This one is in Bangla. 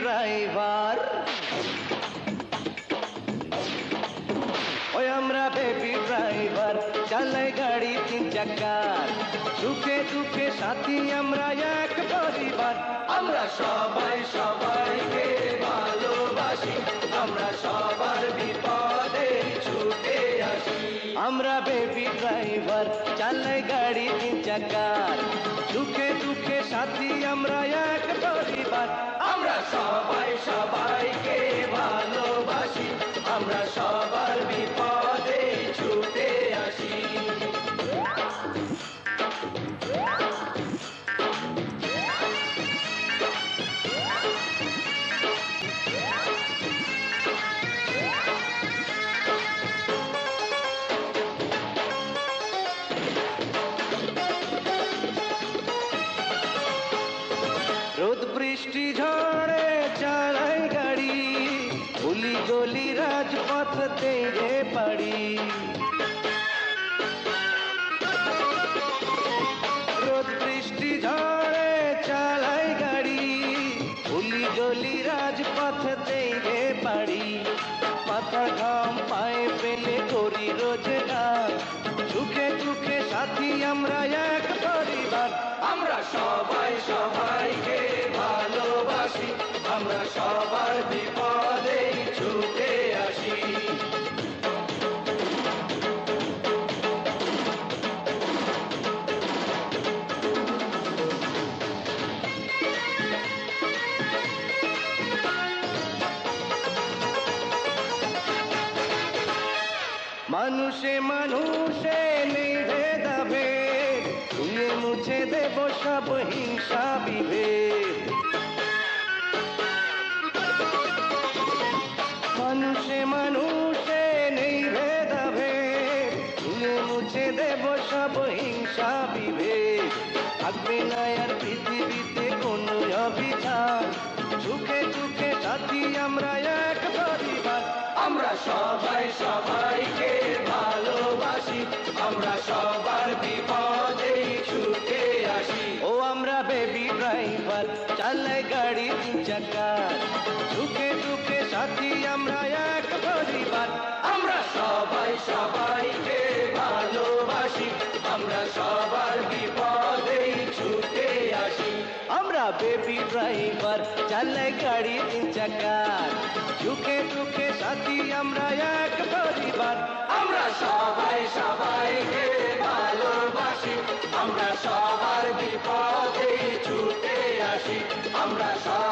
ড্রাইভার, ওই আমরা বেবি ড্রাইভার, চালাই গাড়ি 3 চাকার, সুখে দুঃখে সাথী আমরা এক পরিবার। আমরা সবাই সবাইকে ভালোবাসি, আমরা সবার বিপদে ছুটে আসি। আমরা বেবি ড্রাইভার, চালাই গাড়ি 3 চাকার, সুখে দুঃখে সাথী আমরা এক পরিবার। আমরা সবাই সবাইকে ভালোবাসি, আমরা সবার বিপদে ছুটে আসি। রোদ বৃষ্টি ঝড়ে চালাই গাড়ি, গুলি গলি রাজপথ তেরে পাড়ি। রোদ বৃষ্টি ঝড়ে চালাই গাড়ি, গুলি গলি রাজপথ তেরে পাড়ি। মাথা ঘাম পায়ে ফেলে করি রোজগার, সুখে দুঃখে সাথী আমরা এক পরিবার। আমরা সবাই সবাইকে ভালোবাসি, আমরা সবার বিপদে ছুটে আসি। মানুষে মানুষে নেই ভেদাভেদ, ধুয়ে মুছে দেব সব হিংসা বিভেদ। মানুষে মানুষে নেই ভেদাভেদ, ধুয়ে মুছে দেব সব হিংসা বিভেদ। থাকবে না আর পৃথিবীতে কোনো অভিযান, সুখে দুঃখে সাথী আমরা এক পরিবার। আমরা সবাই সবাইকে ভালোবাসি, আমরা সবার বিপদে ছুটে আসি। ও আমরা বেবি ড্রাইভার, চালাই গাড়ি 3 চাকার, সুখে দুঃখে সাথী আমরা এক পরিবার। আমরা সবাই সবাইকে ভালোবাসি, আমরা সবার বিপদে ছুটে আসি। আমরা বেবি ড্রাইভার, চালাই গাড়ি 3 চাকার, সুখে দুঃখে সাথী আমরা এক পরিবার। আমরা সবাই সবাইকে ভালোবাসি, আমরা সবার বিপদে ছুটে আসি। আমরা